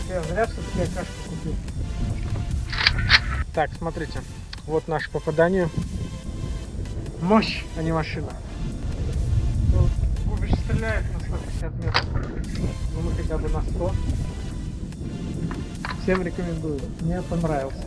Я зря все-таки кашку купил. Так, смотрите. Вот наше попадание. Мощь, а не машина. Губич стреляет на 150 метров. Ну мы хотя бы на 100. Всем рекомендую. Мне понравился.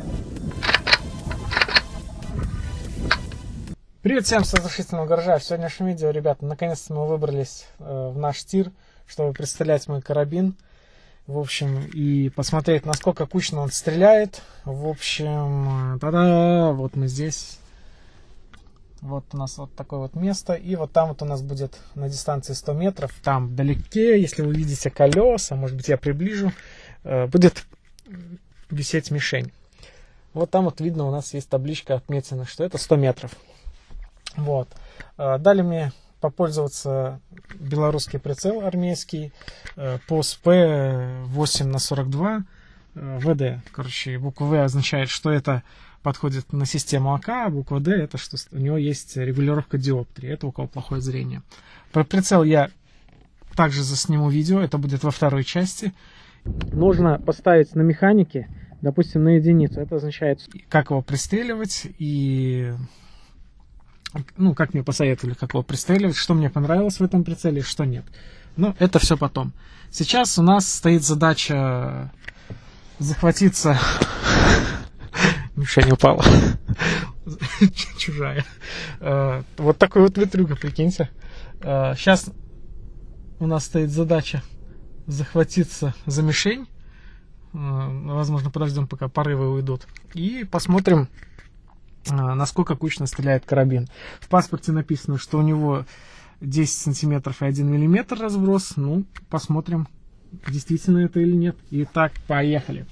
Привет всем с разрешительного гаража. В сегодняшнем видео, ребята, наконец-то мы выбрались в наш тир, чтобы представлять мой карабин. В общем, и посмотреть, насколько кучно он стреляет. В общем, та-да, вот мы здесь. Вот у нас вот такое вот место. И вот там вот у нас будет на дистанции 100 метров. Там вдалеке, если вы видите колеса, может быть я приближу, будет висеть мишень. Вот там вот видно, у нас есть табличка отметина, что это 100 метров. Вот. Дали мне попользоваться белорусский прицел армейский POS P8/42 ВД. Короче, буква В означает, что это подходит на систему АК, а буква Д это что у него есть регулировка диоптрии. Это у кого плохое зрение. Про прицел я также засниму видео, это будет во второй части. Нужно поставить на механике, допустим, на единицу. Это означает, как его пристреливать и... Ну, как мне посоветовали, как его пристреливать, что мне понравилось в этом прицеле, что нет. Но это все потом. Сейчас у нас стоит задача захватиться... Мишень упала. Чужая. Вот такой вот ветрюга, прикиньте. Сейчас у нас стоит задача захватиться за мишень. Возможно, подождем, пока порывы уйдут. И посмотрим, насколько кучно стреляет карабин. В паспорте написано, что у него 10 сантиметров и 1 миллиметр разброс. Ну, посмотрим, действительно это или нет. Итак, поехали.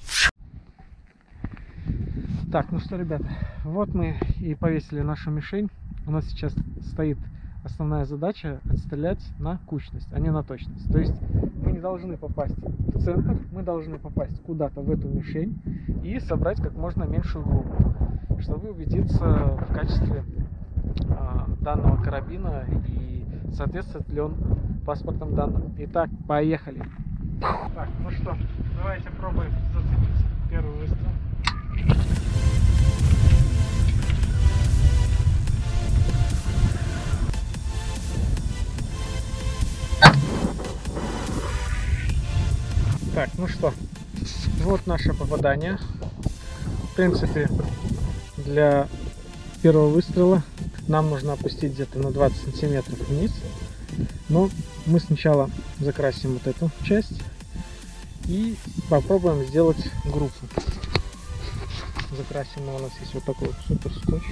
Так, ну что, ребята, вот мы и повесили нашу мишень. У нас сейчас стоит основная задача отстрелять на кучность, а не на точность. То есть мы не должны попасть в центр, мы должны попасть куда-то в эту мишень и собрать как можно меньшую группу, чтобы убедиться в качестве данного карабина и соответствует ли он паспортным данным. Итак, поехали. Так, ну что, давайте пробуем зацепиться. Первый выстрел. Так, ну что, вот наше попадание. В принципе, для первого выстрела нам нужно опустить где-то на 20 сантиметров вниз. Но мы сначала закрасим вот эту часть и попробуем сделать группу. Закрасим, у нас есть вот такой вот супер скотч.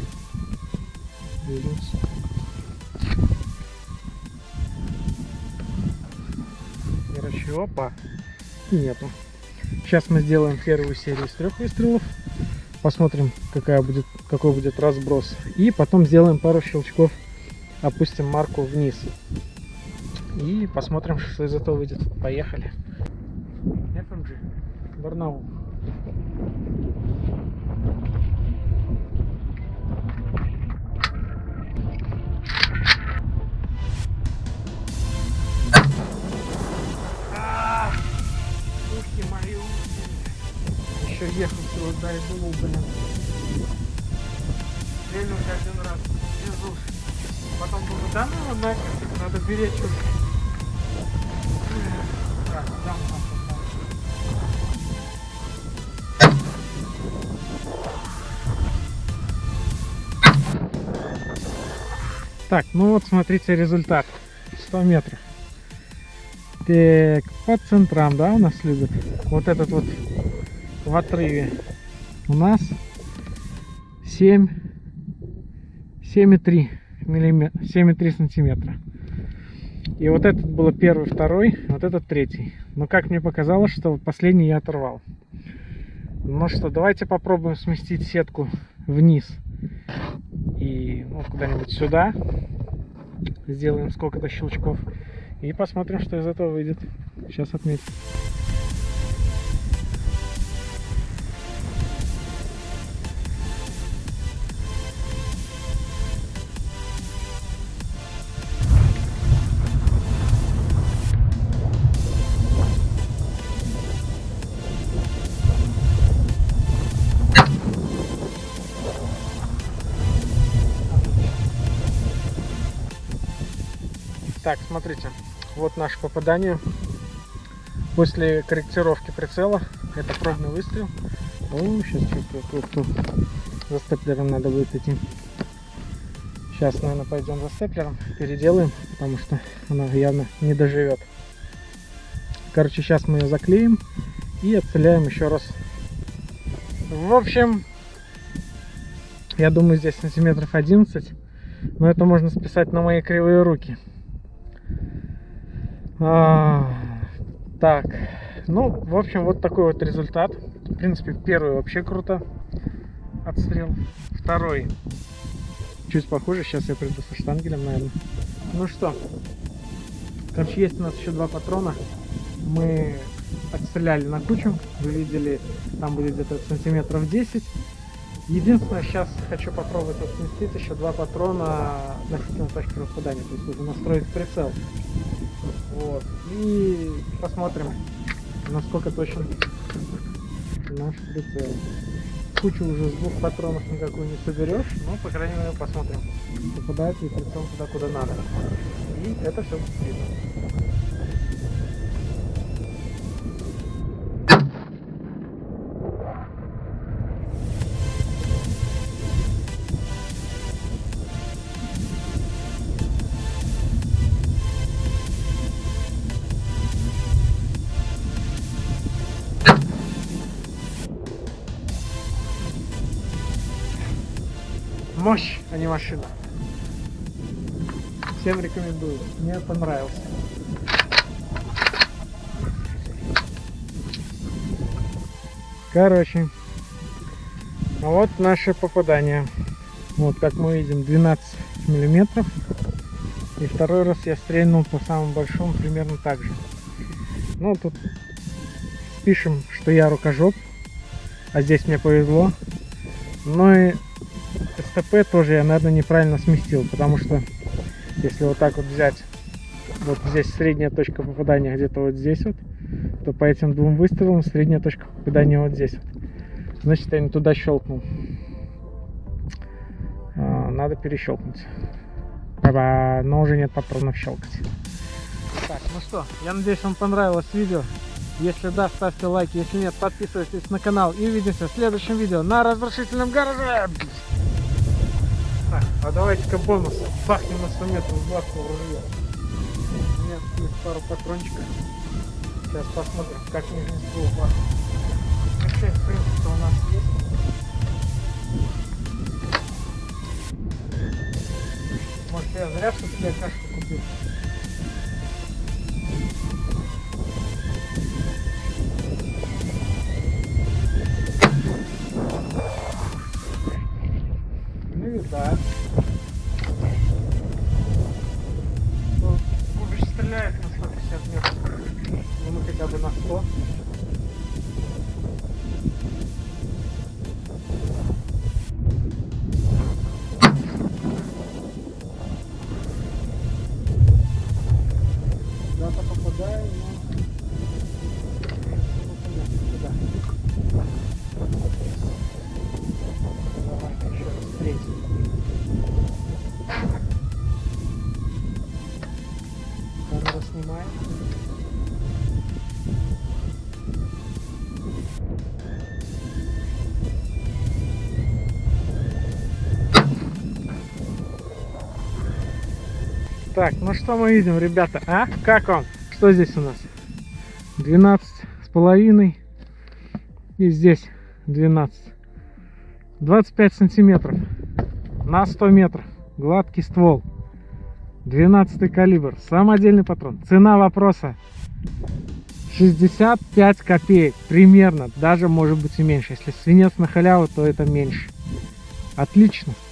Короче, опа. И нету. Сейчас мы сделаем первую серию из 3 выстрелов. Посмотрим, какой будет разброс. И потом сделаем пару щелчков. Опустим марку вниз. И посмотрим, что из этого выйдет. Поехали. FMG. Барнаул. Мои уши. Еще ехал сюда и думал, блин. Стрельнуть один раз без уши. Потом думаю, да ну нафиг, надо беречь уши. Так, дам. Так, ну вот смотрите результат. 100 метров. Так, по центрам, да, у нас любят. Вот этот вот в отрыве у нас 7,3 сантиметра. И вот этот был первый, второй, вот этот третий. Но как мне показалось, что последний я оторвал. Ну что, давайте попробуем сместить сетку вниз. И вот куда-нибудь сюда. Сделаем сколько-то щелчков. И посмотрим, что из этого выйдет. Сейчас отметим. Так, смотрите, вот наше попадание после корректировки прицела. Это пробный выстрел. О, сейчас что-то за степлером надо будет идти. Сейчас, наверное, пойдем за степлером, переделаем, потому что она явно не доживет. Короче, сейчас мы ее заклеим и отцеляем еще раз. В общем, я думаю, здесь сантиметров 11, но это можно списать на мои кривые руки. Так, ну, в общем, вот такой вот результат. В принципе, первый вообще круто отстрел. Второй чуть похуже. Сейчас я приду со штангелем, наверное. Ну что, короче, есть у нас еще 2 патрона. Мы отстреляли на кучу. Вы видели, там будет где-то сантиметров 10. Единственное, сейчас хочу попробовать сместить еще 2 патрона относительно точки попадания. То есть уже настроить прицел. Вот. И посмотрим, насколько точен наш прицел. Кучу уже с 2 патронов никакую не соберешь, но, по крайней мере, посмотрим, попадает ли прицел туда, куда надо. И это все будет видно. Мощь, а не машина. Всем рекомендую. Мне понравился. Короче, вот наше попадание. Вот, как мы видим, 12 миллиметров. И второй раз я стрельнул по самому большому примерно так же. Ну, тут пишем, что я рукожоп. А здесь мне повезло. Но и СТП тоже я, наверное, неправильно сместил, потому что если вот так вот взять, вот здесь средняя точка попадания где-то вот здесь вот, то по этим 2 выстрелам средняя точка попадания вот здесь вот. Значит, я не туда щелкнул. Надо перещелкнуть. Но уже нет патронов щелкать. Так, ну что, я надеюсь, вам понравилось видео. Если да, ставьте лайки, если нет, подписывайтесь на канал. И увидимся в следующем видео на разрушительном гараже. Так, а давайте-ка бонус. Бахнем на 100 метров гладкого ружья. У меня есть пару патрончиков. Сейчас посмотрим, как нижний ствол бахнет. Часть, в принципе, у нас есть. Может, я зря что себе кашку купил. Да. Кубич стреляет на 150 метров. Ну, мы хотя бы на 100. Да-то попадаю, но... Сюда. Давай еще раз третий. Камера снимает. Так, ну что мы видим, ребята, а? Как вам? Что здесь у нас? 12,5 и здесь 12. 25 сантиметров на 100 метров. Гладкий ствол. 12 калибр. Самодельный патрон. Цена вопроса 65 копеек. Примерно. Даже может быть и меньше. Если свинец на халяву, то это меньше. Отлично.